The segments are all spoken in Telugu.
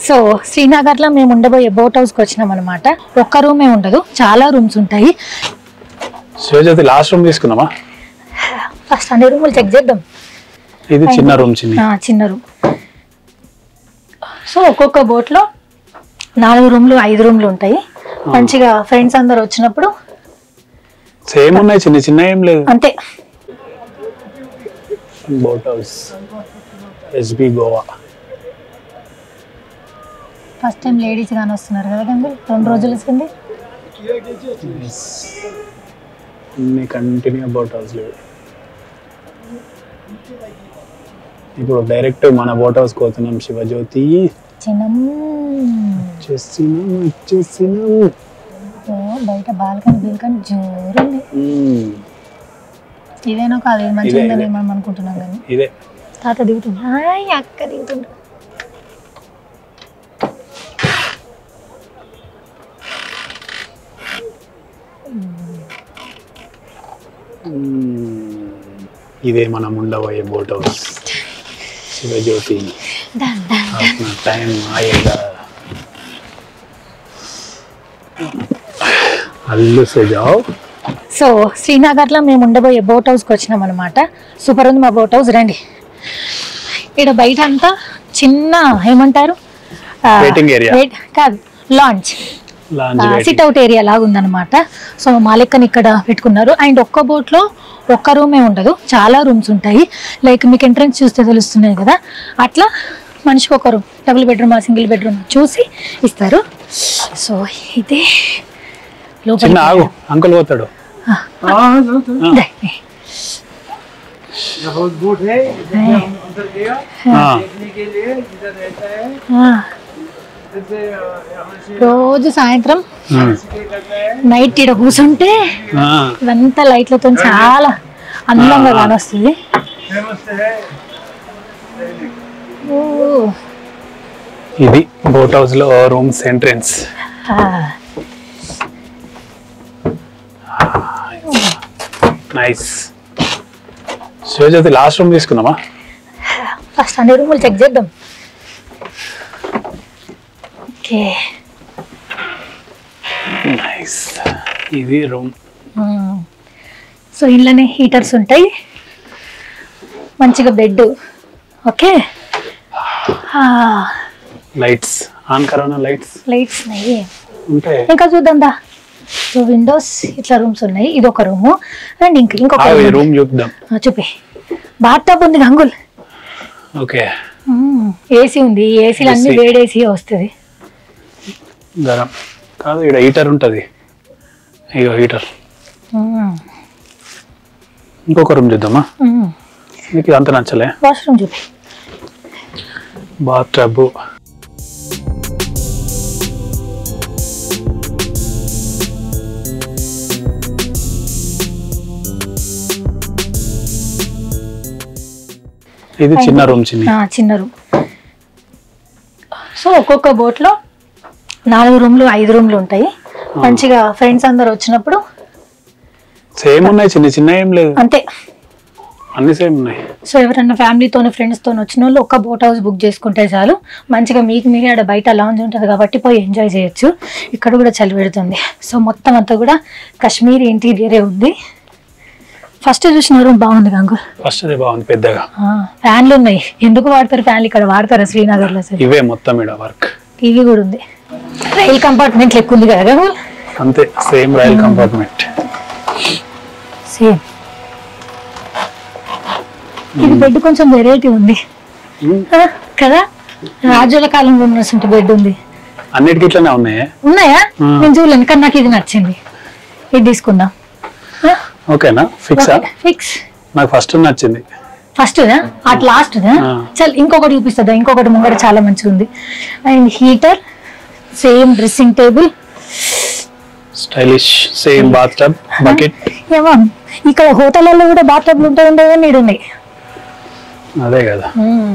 సో శ్రీనగర్ లో మేము ఉండబోయే బోట్ హౌస్ కి వచ్చినాం అనమాట. ఒక్క రూమే ఉండదు, చాలా రూమ్స్ ఉంటాయి. శివజ్యోతి లాస్ట్ రూమ్ తీసుకున్నామా? ఫస్ట్ అన్ని రూములు చెక్ చేద్దాం. ఇది చిన్న రూమ్, చిన్న రూమ్. సో ఒక్కొక్క బోట్ లో 4 రూమ్లు 5 రూమ్లు ఉంటాయి. మంచిగా ఫ్రెండ్స్ అందరు వచ్చినప్పుడు సేమ్ ఉన్నాయి, చిన్న చిన్న ఏం లేదు అంతే. Boat house SB Goa. First time ladies గాని వస్తున్నారు కదా గంగుల్, 2 రోజులు వచ్చింది. కంటిన్యూ బోట్ హౌస్ లేవు. ఇప్పుడు డైరెక్ట్ మన బోట్ హౌస్ పోతున్నాం. శివజ్యోతి బయట బాల్కనీ బిల్కనీ జోరుంది. ఇదేనో కాదు, ఇది మంచిగా ఉందని మనం అనుకుంటున్నాం కానీ ఇదే తాత దిగుతుంది. అక్క దిగుతుంది. ఇదే మనం ఉండబోయే బోట్ హౌస్ శివజ్యోతి. టైం ఆయేగా అల్లు సజావ్. సో శ్రీనగర్ లో మేము ఉండబోయే బోట్ హౌస్ కి వచ్చినాం అనమాట. సూపర్ ఉంది మా బోట్ హౌస్. రండి. ఇక్కడ బయట అంతా చిన్న ఏమంటారు కాదు, లాంచ్ సిట్ అవుట్ ఏరియా లాగా ఉందన్నమాట. సో మా లెక్కని ఇక్కడ పెట్టుకున్నారు. అండ్ ఒక్క బోట్ లో ఒక్క రూమే ఉండదు, చాలా రూమ్స్ ఉంటాయి. లైక్ మీకు ఎంట్రన్స్ చూస్తే తెలుస్తున్నాయి కదా, అట్లా మనిషికి ఒక room, double bedroom single bedroom చూసి ఇస్తారు. సో ఇదే లోపల అంకుల్ పోతాడు. రోజు సాయంత్రం నైట్ ఇక్కడ కూర్చుంటే ఇవంతా లైట్లతో చాలా అందంగా కానొస్తుంది. ఇది బోట్ హౌస్ లో rooms entrance. Nice. Shivajyothi last room తీసుకున్నామా? ఫస్ట్ అన్ని రూములు చెక్ చేద్దాం. Okay nice. ఇది రూమ్. సో ఇంట్లోనే హీటర్స్ ఉంటాయి, మంచిగా bed. Okay lights on corona lights ఉంటాయి. ఇంకా చూద్దాం దా. సో విండోస్ ఇట్లా రూమ్స్ ఉన్నాయి. ఇది ఒక రూము. రండి ఇంకొక రూమ్ చూద్దాం. చూపి. బాత్ టబ్ ఉంది గంగుల్. ఓకే. ఏసీ ఉంది. ఏసీలు అన్ని వేడి ఏసీ వస్తుంది. గరం కాదు, ఇక్కడ హీటర్ ఉంటుంది. ఇగో హీటర్. ఇంకొక రూమ్ చూద్దామా? మీకు అంత నచ్చలే? వాష్రూమ్ చూపి. Bath tub. ఇది చిన్న రూమ్. చిన్న రూమ్. సో ఒక్కొక్క బోట్ లో 4 రూమ్లు 5 రూమ్లు ఉంటాయి. మంచిగా ఫ్రెండ్స్ అందరు వచ్చినప్పుడు సేమ్ ఉన్నాయి, చిన్న చిన్న ఏం లేదు అంతే, అన్ని సేమ్ ఉన్నాయి. సో ఎవరన్నా ఫ్యామిలీతో ఫ్రెండ్స్ తో వచ్చిన వాళ్ళు ఒక్క బోట్ హౌస్ బుక్ చేసుకుంటే చాలు. మంచిగా మీకు మీరే ఆడ బయట లాంజ్ ఉంటుంది కాబట్టి పోయి ఎంజాయ్ చేయొచ్చు. ఇక్కడ కూడా చలి పెడుతుంది. సో మొత్తం అంతా కూడా కాశ్మీర్ ఇంటీరియరే ఉంది. ఫస్ట్ చూసిన రూమ్ బాగుంది గంగు. ఫస్ట్ బాగుంది, పెద్దగా ఫ్యాన్లు ఉన్నాయి. ఎందుకు వాడతారు ఫ్యాన్లు? ఇక్కడ వాడతారా శ్రీనగర్ లో? ఇవే మొత్తం ఇక్కడ వర్క్. టీవీ కూడా ఉంది. రైల్ కంపార్ట్మెంట్ లెక్క ఉంది కదా గంగు. అంతే, సేమ్ రైల్ కంపార్ట్మెంట్ సేమ్. ఇది బెడ్ కొంచెం వెరైటీ ఉంది కదా, రాజుల కాలంలో ఉన్నటువంటి బెడ్ ఉంది. అన్నిటికీ ఇట్లానే ఉన్నాయా? నేను చూడలేను కానీ నాకు ఇది నచ్చింది. ఇది తీసుకుందాం. ఓకేనా? ఫిక్స్. నాకు ఫస్ట్ నచ్చింది. ఫస్ట్ అట్ లాస్ట్ చల్ ఇంకొకటి చూపిస్తుందా? ఇంకొకటి ముంగడ చాలా మంచిగా ఉంది. And heater, same dressing table, stylish, same bath tub, bucket. ఏమో ఇక్కడ హోటల్లో కూడా బాత్ టబ్లు ఉంటాయి కానీ నీడు ఉన్నాయి. అదే కదా.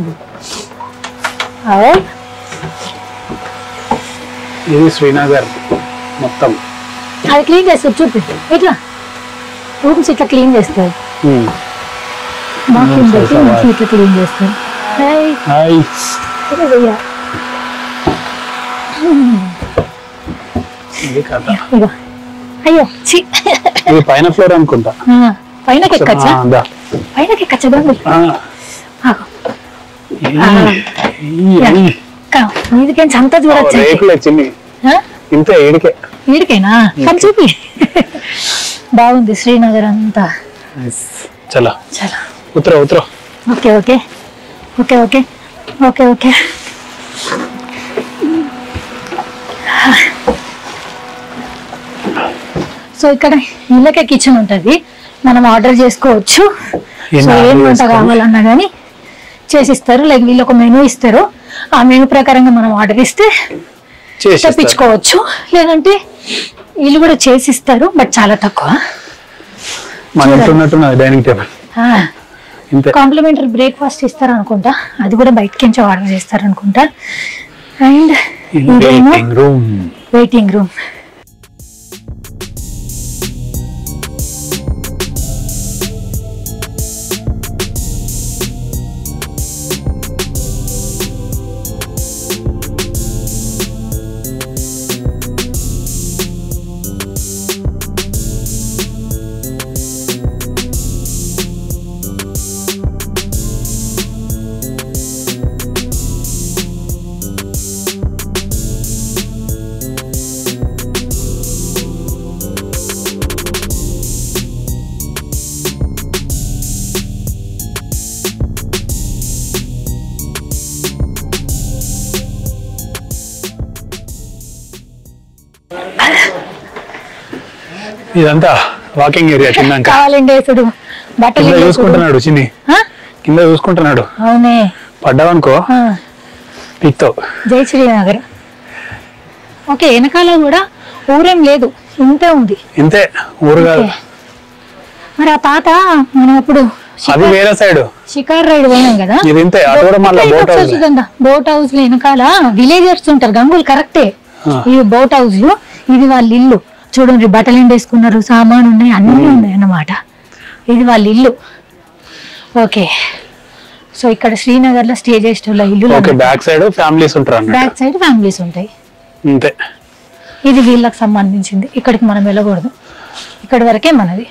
ఇది శ్రీనగర్ మొత్తం. అది క్లీన్ చేస్తారు చూపి. ఇట్లా రూమ్స్ ఇట్లా క్లీన్ చేస్తారు. ఇట్లా క్లీన్ చేస్తారు. ఇగో అయ్యో చి ఇది పైన ఫ్లోర్ అనుకుంటా. పైనకి ఎక్కచ్చా? పైనకి ఎక్కచ్చా గంగులు? మీదికేంచి అంతా చూడొచ్చు. ఇంతే ఈడికేనా? కానీ చూపి. బాగుంది శ్రీనగర్ అంతా. చలో చలో ఉత్తర ఉత్తర. Okay okay okay okay okay okay. So ఇక్కడ ఇళ్ళకే కిచెన్ ఉంటుంది, మనం ఆర్డర్ చేసుకోవచ్చు. సో ఏం వంట కావాలన్నా కానీ చేసిస్తారు. లైక్ వీళ్ళు ఒక మెనూ ఇస్తారు, ఆ మెనూ ప్రకారంగా మనం ఆర్డర్ ఇస్తే తెప్పించుకోవచ్చు. లేదంటే వీళ్ళు కూడా చేసిస్తారు, బట్ చాలా తక్కువ. డైనింగ్ టేబుల్ కాంప్లిమెంటరీ బ్రేక్ఫాస్ట్ ఇస్తారు అనుకుంటా, అది కూడా బయటకించి ఆర్డర్ చేస్తారు అనుకుంటా. And waiting room. ఇదంతా వాకింగ్ ఏరియా. తిన్నాక కావాలండి బట్టలు చూసుకుంటున్నాడు, చిన్ని కింద చూసుకుంటున్నాడు. అవునే, పడ్డావనుకో పిక్తావు. జై శ్రీనగర్. ఓకే, వెనకాల కూడా ఊరేం లేదు, ఇంతే ఉంది. ఇంతే ఊరు కాదు. మరి ఆ తాత మనం అప్పుడు అది వేరే సైడ్ షికార్ రైడ్ పోయినాం కదా, బోట్ హౌస్ లో వెనకాల విలేజర్స్ ఉంటారు గంగులు. కరెక్టే, ఇవి బోట్ హౌస్ లో, ఇది వాళ్ళ ఇల్లు. చూడండి, బట్టలు ఎండేసుకున్నారు, సామాను ఉన్నాయి, అన్నీ ఉన్నాయి అన్నమాట. ఇది వాళ్ళ ఇల్లు. ఓకే, సో ఇక్కడ శ్రీనగర్ లో స్టే చేసే ఇల్లు. బ్యాక్ సైడ్ ఫ్యామిలీస్ ఉంటారు, బ్యాక్ సైడ్ ఫ్యామిలీస్ ఉంటాయి. ఇది వీళ్ళకి సంబంధించింది, ఇక్కడికి మనం వెళ్ళకూడదు, ఇక్కడి వరకే మనది.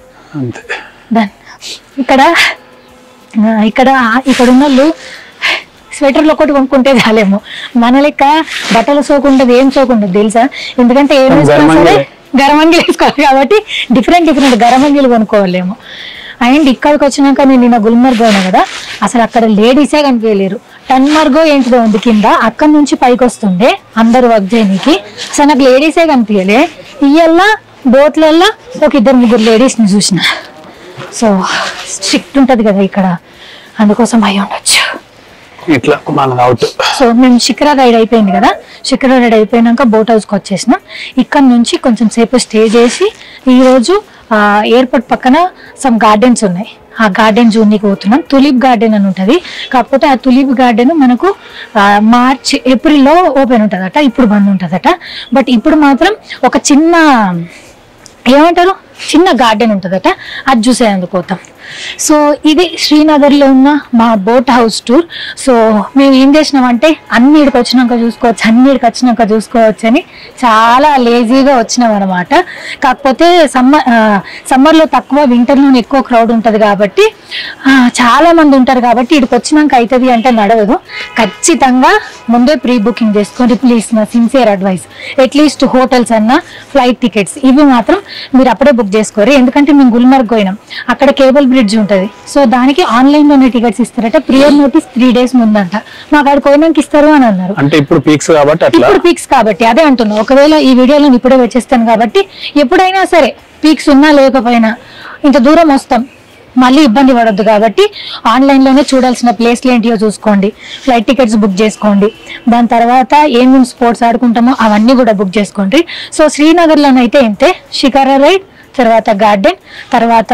ఇక్కడ ఇక్కడ ఇక్కడ ఉన్న వాళ్ళు స్వెటర్లు ఒకటి కొనుక్కుంటే చాలేమో, మన లెక్క బట్టలు సోకుండదు, ఏం సోకుండదు తెలుసా. ఎందుకంటే ఏం వేసుకున్నా సరే గరమంగిలు వేసుకోవాలి కాబట్టి డిఫరెంట్ గరమంగిలు కొనుక్కోవాలేమో. అండ్ ఇక్కడికి వచ్చినాక నేను నిన్న గుల్మర్గ్ పోయినా కదా, అసలు అక్కడ లేడీసే కనిపించలేరు. టన్మర్గో ఏంటిదో ఉంది కింద, అక్కడి నుంచి పైకి వస్తుండే అందరు వర్క్ చేయడానికి. అసలు నాకు లేడీసే కనిపించలే. ఇయ్యల్లా బోట్లల్లో ఒక 2-3 లేడీస్ని చూసిన. సో స్ట్రిక్ట్ ఉంటుంది కదా ఇక్కడ, అందుకోసం అయి ఉండొచ్చు. సో మేము షికారా రైడ్ అయిపోయింది కదా, షికారా రైడ్ అయిపోయినాక బోట్ హౌస్కి వచ్చేసినాం. ఇక్కడ నుంచి కొంచెం సేపు స్టే చేసి ఈరోజు ఎయిర్పోర్ట్ పక్కన సమ్ గార్డెన్స్ ఉన్నాయి, ఆ గార్డెన్ జూన్కి పోతున్నాం. తులిప్ గార్డెన్ అని ఉంటుంది, కాకపోతే ఆ తులిప్ గార్డెన్ మనకు మార్చ్ ఏప్రిల్లో ఓపెన్ ఉంటుందట, ఇప్పుడు బంద్ ఉంటుందట. బట్ ఇప్పుడు మాత్రం ఒక చిన్న ఏమంటారు చిన్న గార్డెన్ ఉంటుందట, అది చూసేందుకు పోతాం. సో ఇది శ్రీనగర్లో ఉన్న మా బోట్ హౌస్ టూర్. సో మేము ఏం చేసినామంటే అన్నిటికి వచ్చినాక చూసుకోవచ్చు అని చాలా లేజీగా వచ్చినాం అనమాట. కాకపోతే సమ్మర్లో తక్కువ, వింటర్లో ఎక్కువ క్రౌడ్ ఉంటుంది కాబట్టి, చాలా మంది ఉంటారు కాబట్టి ఇక్కడికి వచ్చినాక అవుతుంది అంటే నడవదు. ఖచ్చితంగా ముందే ప్రీ బుకింగ్ చేసుకోండి ప్లీజ్, నా సిన్సియర్ అడ్వైస్. అట్లీస్ట్ హోటల్స్ అన్న, ఫ్లైట్ టికెట్స్ ఇవి మాత్రం మీరు అప్పుడే బుక్ చేసుకోరు. ఎందుకంటే మేము గుల్మర్గ్ పోయినాం, అక్కడ కేబుల్ బ్రిడ్జ్ ఉంటుంది. సో దానికి ఆన్లైన్లోనే టికెట్స్ ఇస్తారట, ప్రియర్ నోటీస్ 3 days ముందంట. మాకు అక్కడ పోయినాక ఇస్తారు అని అన్నారు. అంటే ఇప్పుడు పీక్స్ కాబట్టి అదే అంటున్నాను, ఒకవేళ ఈ వీడియోలో ఇప్పుడే వచ్చేస్తాను కాబట్టి ఎప్పుడైనా సరే పీక్స్ ఉన్నా లేకపోయినా ఇంత దూరం వస్తాం, మళ్ళీ ఇబ్బంది పడొద్దు కాబట్టి ఆన్లైన్లోనే చూడాల్సిన ప్లేస్లు ఏంటియో చూసుకోండి, ఫ్లైట్ టికెట్స్ బుక్ చేసుకోండి, దాని తర్వాత ఏమేమి స్పోర్ట్స్ ఆడుకుంటామో అవన్నీ కూడా బుక్ చేసుకోండి. సో శ్రీనగర్లోనైతే ఇంతే, షికారా రైడ్, తర్వాత గార్డెన్, తర్వాత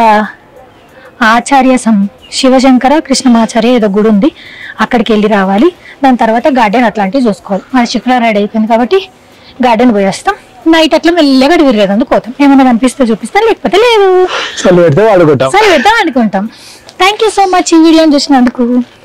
శివశంకర కృష్ణమాచార్య ఏదో గుడి ఉంది, అక్కడికి వెళ్ళి రావాలి. దాని తర్వాత గార్డెన్ అట్లాంటివి చూసుకోవాలి. మన షికారా రైడ్ అయిపోయింది కాబట్టి గార్డెన్ పోయేస్తాం. నైట్ అట్లా మెల్లగా తిరిగేదందుకు పోతాం, ఏమన్నా కనిపిస్తే చూపిస్తాం, లేకపోతే లేదు, చలి పెడతాం, ఆడుకుంటాం. థ్యాంక్ యూ సో మచ్ ఈ వీడియోని చూసినందుకు.